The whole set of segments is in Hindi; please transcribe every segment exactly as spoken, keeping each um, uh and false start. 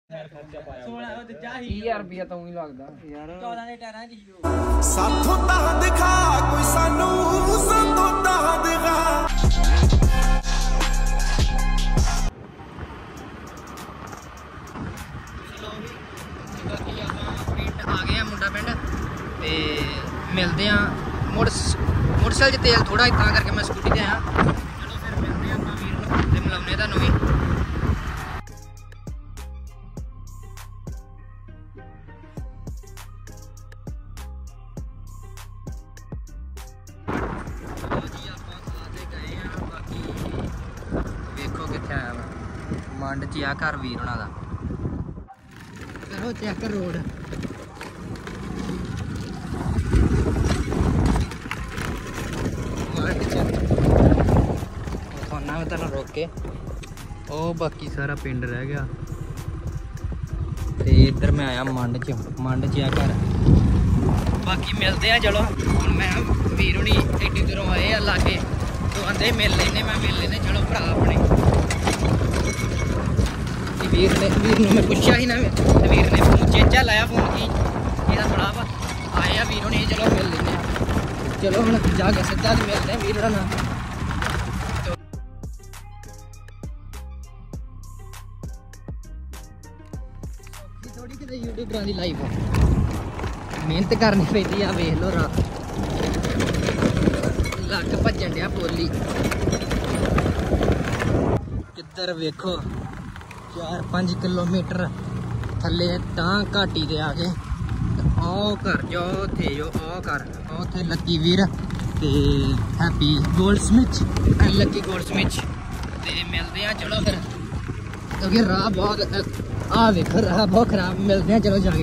हजार रुपया तो ही लगता यार चौदह के टायरां च साथों ता दिखा कोई सानू साथों ता दिखा। आ गए मुंडा पिंड ते मिलते हैं मोटरसाइकिल च तेल थोड़ा इतना करके मैं स्कूटी ते आया। चलो फिर मिलते हैं वीर ते मिलाने तुहानू भी। देखो कित्थे आया मैं मंड च आ घर वीर होना दा। करो चेक रोड मैं तेन रोक के ओ बाकी सारा पिंड रह गया ते इधर मैं आया मंड च मंड च आ घर। बाकी मिलते हैं चलो हुण मैं वीर हुणी एड्डी दूरों आए आ लागे तो आंदे मिल लेने मैं मिल लेने चलो भरा अपने। वीर ने वीर ने मैं पूछा ही ना वीर ने फोन चेचा लाया फोन की ਇਹਦਾ बड़ा वा आए आ वीर हुणी चलो मिल लेने चलो हुण जाके सीधा मिलते हैं वीर हुणा नाल। थोड़ी कि यूट्यूबरां दी लाइफ मेहनत करनी पैंदी आ वेख लो रात लग भजन दिया बोली किधर वेखो चार पाँच किलोमीटर थले तां घाटी दे आ गए। आओ घर जाओ थे जो आओ घर आओ थे लकी वीर ते Happy Goldsmith and Lucky Goldsmith ते मिलते हैं चलो फिर क्योंकि राह बहुत आ वेख राह बहुत खराब मिलते हैं चलो जाके।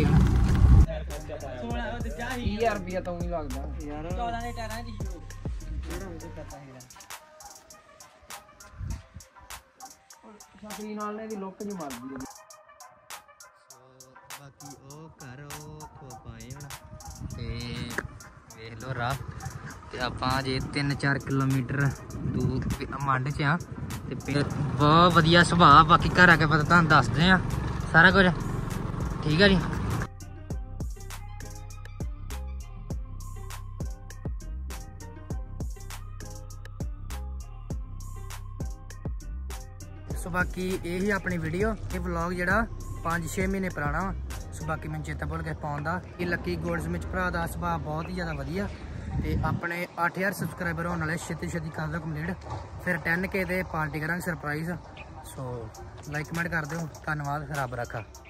हजार रुपया तो ही लगता यार चौदह के टायरां च छतरी नाल ने दी लुक ज मारदी है। बाकी ओ घर ओ खोपाए हुण ते वेख लो राह ते आपां जे तीन चार किलोमीटर दूर मंड च आ ते बहुत वधिया सुभाऽ। बाकी घर आके पता तुहानूं दसदे आ सारा कुछ ठीक है जी। सो बाकी यही अपनी वीडियो ये व्लॉग जरा पाँच छे महीने पुराना वा। सो बाकी मैं चेता भुल गया पाउण दा। ये लकी गोल्डस्मिथ भरा दा सुभाऽ बहुत ही ज़्यादा वधिया ते अपने अठ हज़ार सबसक्राइबर होने वाले छेती छेती कर दो कंप्लीट फिर टेन के ते पार्टी करांगे सरप्राइज। सो लाइक कमेंट कर दो धन्यवाद रब रखा।